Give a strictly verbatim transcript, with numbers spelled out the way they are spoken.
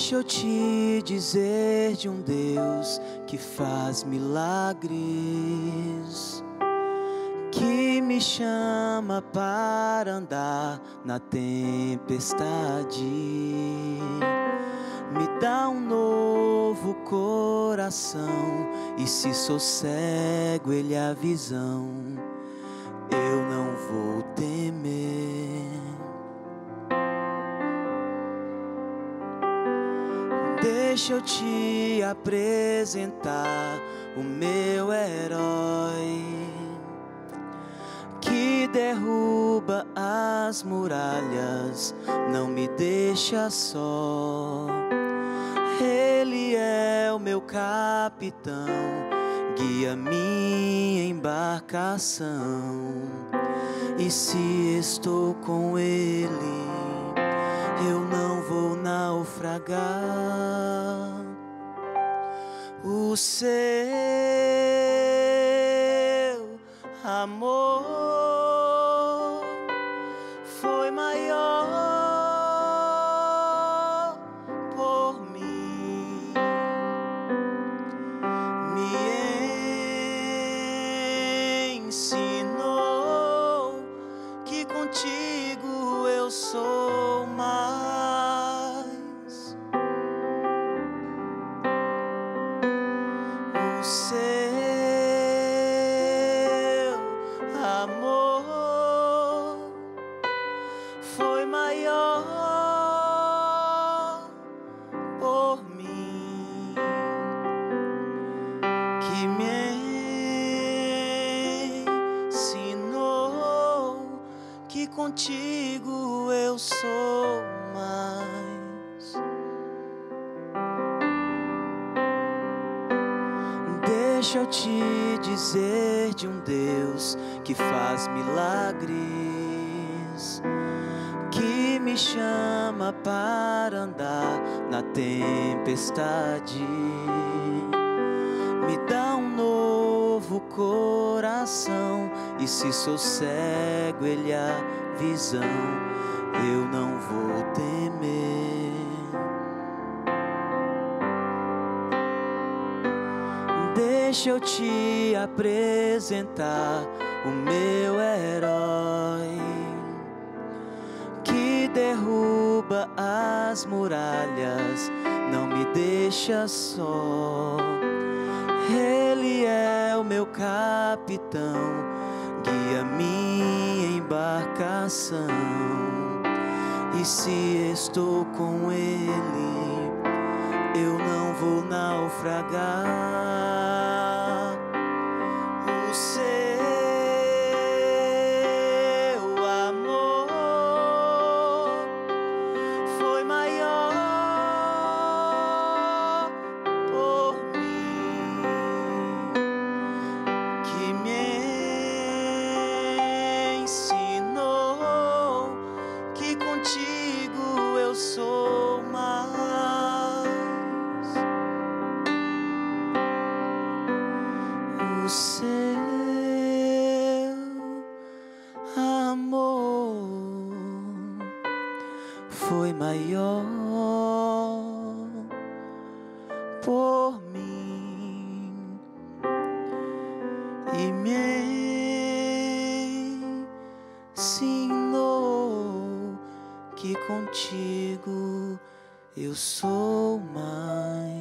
Deixa eu te dizer de um Deus que faz milagres, que me chama para andar na tempestade, me dá um novo coração, e se sou cego ele a visão, eu não vou temer. Deixa eu te apresentar o meu herói, que derruba as muralhas, não me deixa só. Ele é o meu capitão, guia minha embarcação, e se estou com ele, eu não vou naufragar. O seu amor foi maior por mim, me ensinou que contigo eu sou mais. O seu amor foi maior por mim, que me ensinou que contigo eu sou mais. Deixa eu te dizer de um Deus que faz milagres, que me chama para andar na tempestade, me dá um novo coração, e se sou cego ele a visão, eu não vou temer. Deixa eu te apresentar o meu herói, que derruba as muralhas, não me deixa só. Ele é o meu capitão, guia minha embarcação, e se estou com ele, eu não vou naufragar. O seu amor foi maior por mim, que me ensinou que contigo eu sou mais. O seu amor foi maior por mim, e me ensinou que contigo eu sou mais.